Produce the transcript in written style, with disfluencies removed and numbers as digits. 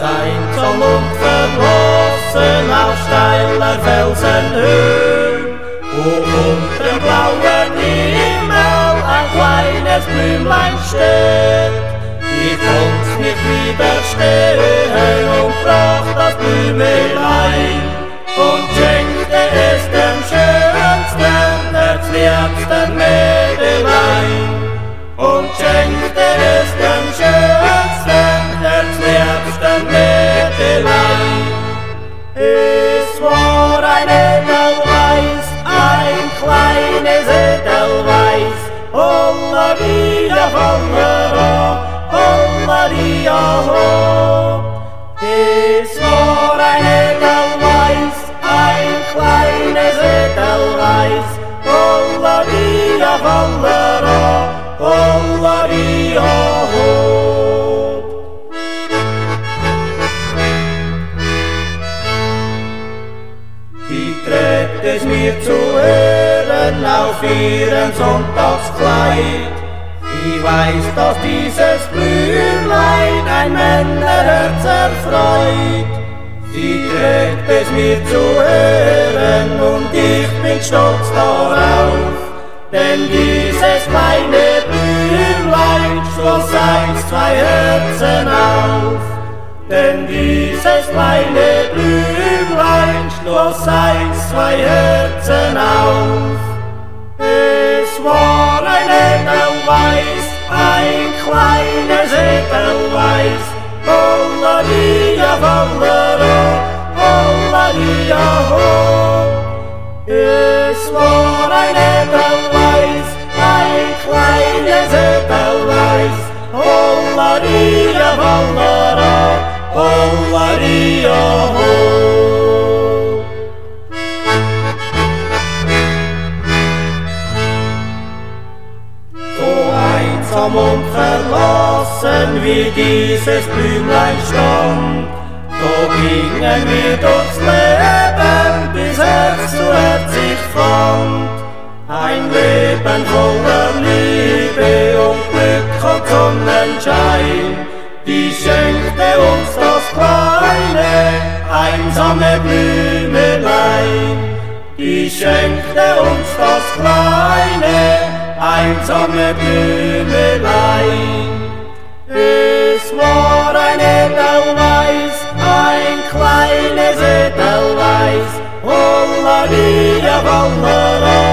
einsam und verlassen auf steiler Felsenhöhe, wo unter dem blauen Himmel ein kleines Blümlein steht. Ich konnt's nicht widerstehen und brach das Blümelein und schenkte es dem schönsten, herzliebsten Mädelein. Und schenkte es dem schönsten, herzliebsten Mädelein. Es war ein Edelweiss, ein kleines Edelweiss, Hollaria, Hollera, Hollaria, ho. Es war ein Edelweiss, ein kleines Edelweiss, Hollaria, Hollera, Hollaria, ho. Die trägt es mir zu Ehren auf ihren Sonntagskleid. Ich weiß, dass dieses Blümlein ein Männerherz erfreut. Sie trägt es mir zu Ehren und ich bin stolz darauf. Denn dieses kleine Blümlein schloss einst zwei Herzen auf. Denn dieses kleine Blümlein schloss einst zwei Herzen auf. Es war ein Edelweiss, ein kleines Edelweiss, Hollaria, Hollera, Hollaria, ho. Es war ein Edelweiss, ein kleines Edelweiss, Hollaria, Hollera, Hollaria, ho. Einsam und verlassen wie dieses Blümlein stand, so gingen wir durchs Leben, bis Herz zu Herz sich fand. Ein Leben voller Liebe und Glück und Sonnenschein, die schenkte uns das kleine, einsame Blümelein. Die schenkte uns das kleine, einsame Blümelein. Es war ein Edelweiss, ein kleines Edelweiss, Hollaria, Hollera,